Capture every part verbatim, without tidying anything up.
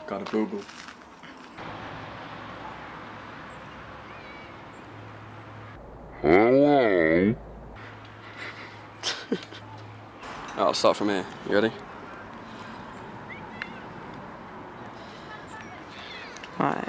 Got a boo-boo. Hello. I'll start from here. You ready? Right.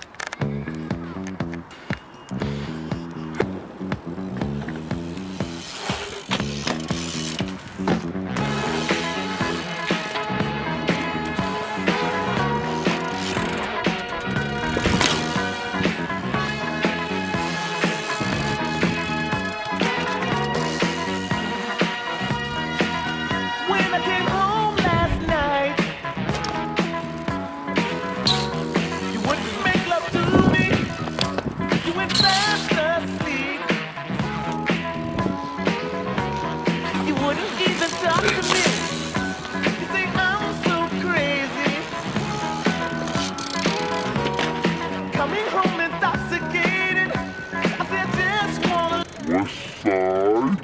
West side.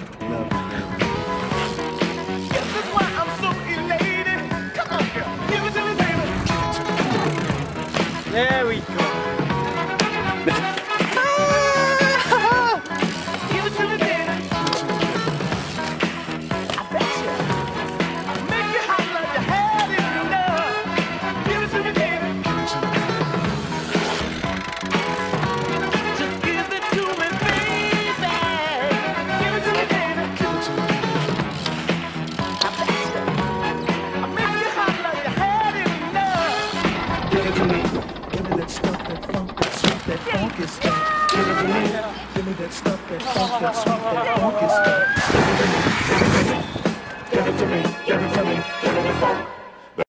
Guess that's why I'm so elated. Come on, girl, give it to me, baby. There we go. Give it to me, baby. I bet you. I'll make you hot like you had it enough. Give it to me, baby. Just give it to me, baby. Give it to me, baby. I bet you. I'll make you hot like you had it enough. Give it to me. Give me that stuff, that funk, that sweet, that funky stuff. Give it to me. Give me that stuff, that funk, that sweet, that funky stuff. Give it to me. Give it to me. Give it to me. Give it to me. Give me the funk.